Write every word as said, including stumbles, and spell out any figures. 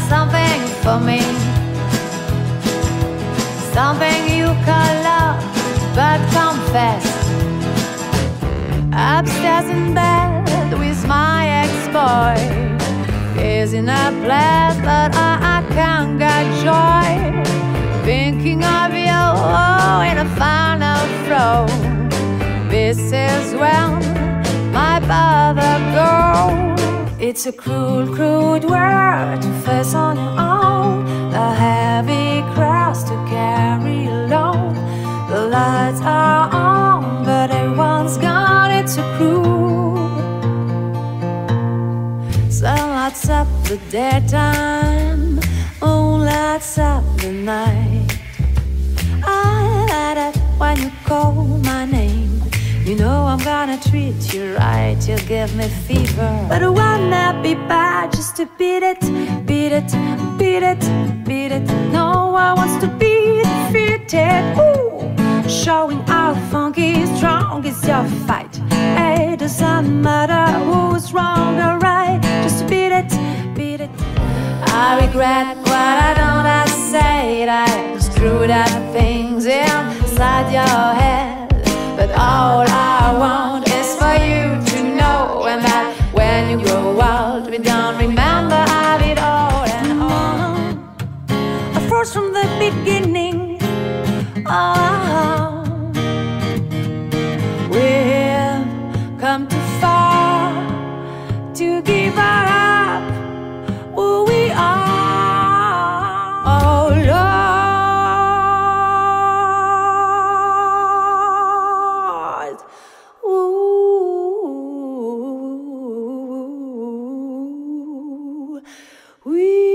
something for me, something you call love, but confess. Upstairs in bed with my ex-boy, gazing at place, but I, I can't get joy. Thinking of you oh, in a final throw. This is when my brother goes. It's a cruel, cruel world to face on your own, a heavy cross to carry alone. The lights are on, but everyone's gone. It's a cruel. Sun lights up the daytime, moon lights up the night. I light up when you call my name. You know I'm gonna treat you right, you'll give me fever. But wouldn't that be bad just to beat it, beat it, beat it, beat it? No one wants to be defeated. Ooh, showing how funky strong is your fight. Hey, doesn't matter who's wrong or right, just to beat it, beat it. I regret what I don't have to say, I screwed up things inside your head. But all I want is for you to know, and that when you grow old, we don't remember how it all and all. A force from the beginning. Oh, we've come too far to give up who we are. Oh Lord. We